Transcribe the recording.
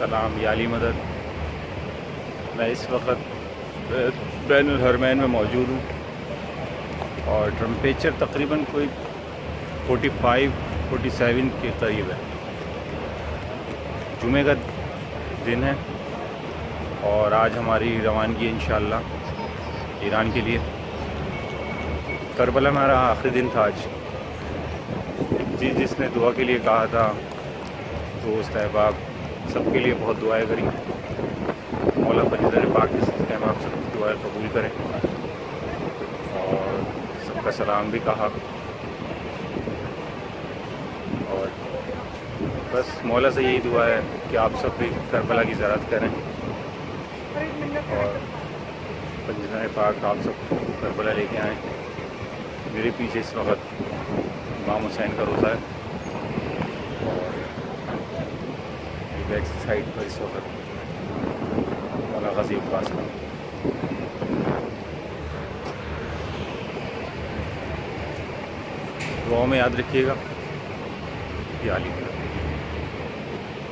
सलाम या अली मदद। मैं इस वक्त बैन الحرمین में मौजूद हूँ और टेम्परेचर तकरीबन कोई 45-47 के करीब है। जुमे का दिन है और आज हमारी रवानगी है इंशाअल्लाह ईरान के लिए। करबला में हमारा आखिरी दिन था आज। जिसने दुआ के लिए कहा था, दोस्त अहबाब, सबके लिए बहुत दुआएं करी। मौला फरीदर पाक के सिलसिले में आप सबकी दुआएं कबूल करें और सबका सलाम भी कहा। और बस मौला से यही दुआ है कि आप सब भी करबला की ज़ियारत करें और फरीदर पाक आप सब करबला लेके आएँ। मेरे पीछे इस वक्त इमाम हुसैन का रोज़ा है और बैक साइड पर इस वक्त मौला गाजी अब्बास का। दुआ में याद रखिएगा। या अली।